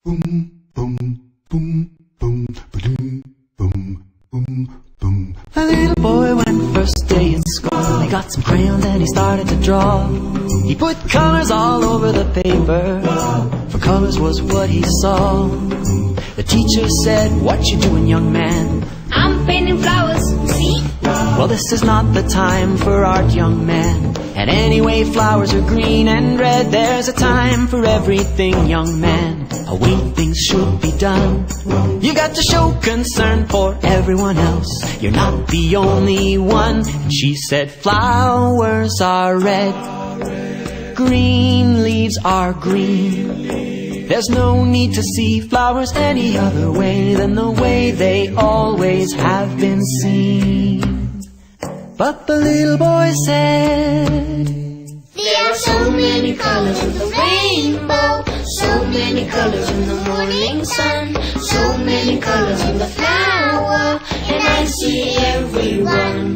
Boom, boom, boom, boom, ba-doom, boom, boom, boom. A little boy went first day in school. He got some crayons and he started to draw. He put colors all over the paper, for colors was what he saw. The teacher said, "What you doing, young man?" "I'm painting flowers, see?" "Well, this is not the time for art, young man. And anyway, flowers are green and red. There's a time for everything, young man. A way things should be done. You got to show concern for everyone else. You're not the only one." And she said, "Flowers are red, green leaves are green. There's no need to see flowers any other way than the way they always have been seen." But the little boy said, "There are so many colors in the rainbow, so many colors in the morning sun, so many colors in the flower, and I see everyone."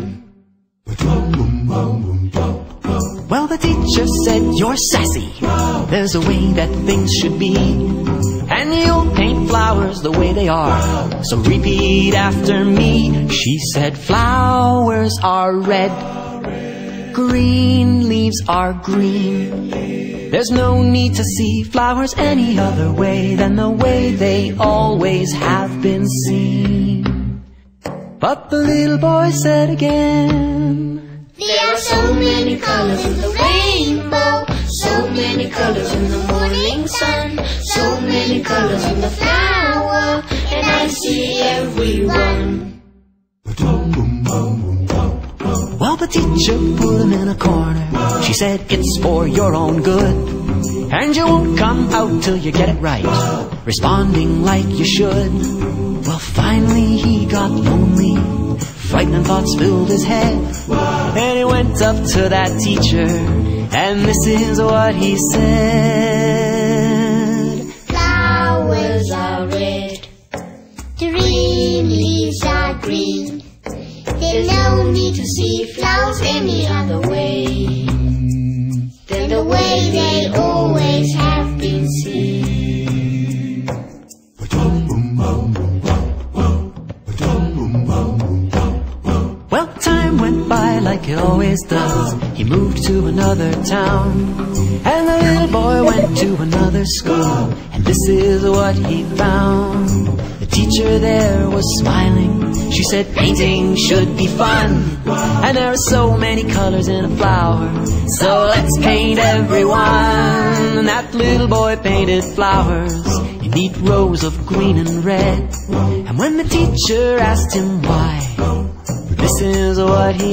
Well, the teacher said, "You're sassy. There's a way that things should be, and you'll paint flowers the way they are. So repeat after me." She said, "Flowers are red, green leaves are green. There's no need to see flowers any other way than the way they always have been seen." But the little boy said again, "There are so many colors in the rainbow, so many colors in the morning sun, so many colors in the flower, and I see everyone." Well, the teacher put him in a corner. She said, "It's for your own good, and you won't come out till you get it right, responding like you should." Well, finally he got lonely. Frightening thoughts filled his head, and he went up to that teacher, and this is what he said. "Flowers are red, green leaves are green. There's no need to see flowers any other way than the way they always have been seen." Well, time went by like it always does. He moved to another town, and the little boy went to another school, and this is what he found. The teacher there was smiling. She said, "Painting should be fun, and there are so many colors in a flower, so let's paint everyone." And that little boy painted flowers in neat rows of green and red. And when the teacher asked him why, this is what he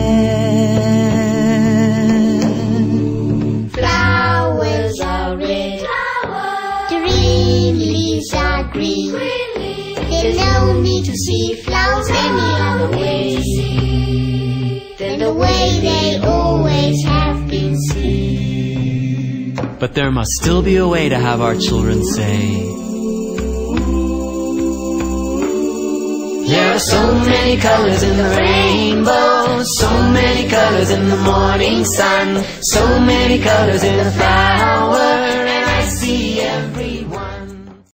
said. "Flowers are red, green leaves are green. There's no need to see flowers any other way than the way they always have been seen." But there must still be a way to have our children say, "There are so many colors in the rainbow, so many colors in the morning sun, so many colors in a flower, and I see every